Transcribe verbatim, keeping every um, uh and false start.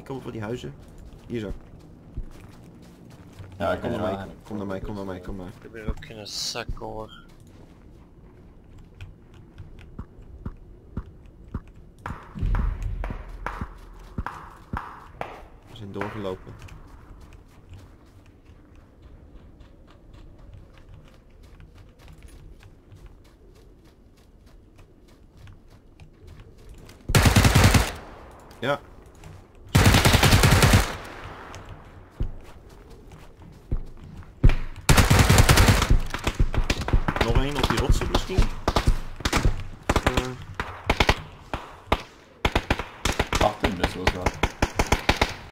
Die komen voor die huizen. Hier zo. Ja, Kom oké, naar ja, mij, kom naar mij, kom naar mij, kom maar. Ik heb hier ook geen zak hoor. We zijn doorgelopen. Ja. Nog één op die rotsen misschien?